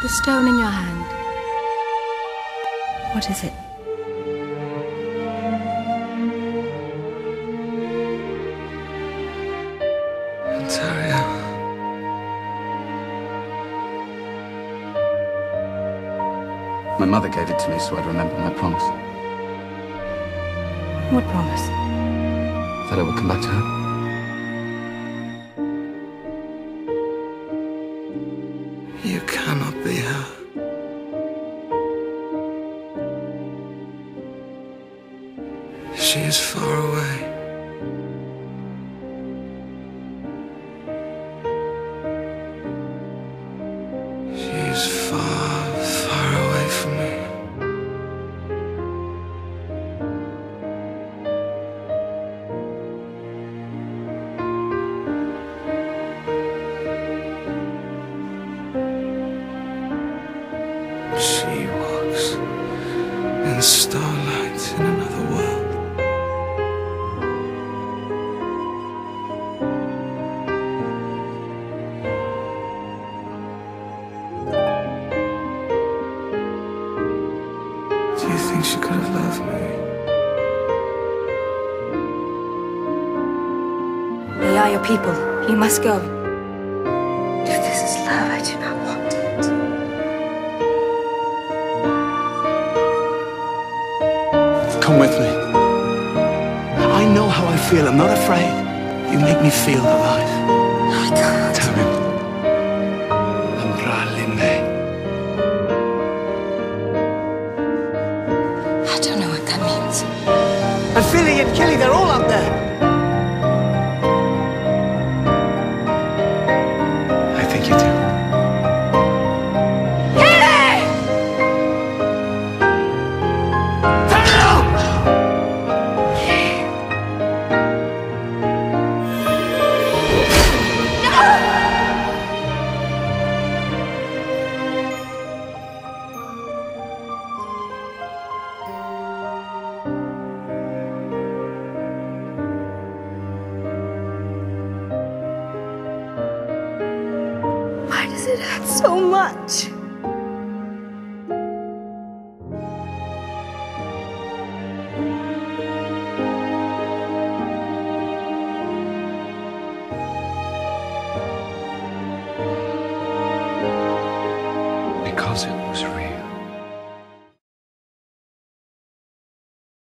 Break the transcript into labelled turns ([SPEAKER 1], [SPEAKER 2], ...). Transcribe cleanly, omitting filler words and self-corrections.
[SPEAKER 1] The stone in your hand. What is it?
[SPEAKER 2] Tauriel. My mother gave it to me so I'd remember my promise.
[SPEAKER 1] What promise?
[SPEAKER 2] That I would come back to her. You cannot be her. She is far away. She is far, far away from me. She walks in starlight in another world. Do you think she could have loved me?
[SPEAKER 1] They are your people. You must go. If this is love, I do not want it.
[SPEAKER 2] Come with me. I know how I feel. I'm not afraid. You make me feel alive.
[SPEAKER 1] I can't.
[SPEAKER 2] Tauriel.
[SPEAKER 1] I don't know what that means.
[SPEAKER 3] And Kili and Kili, they're all up there.
[SPEAKER 2] I think you do.
[SPEAKER 1] Why does it hurt so much?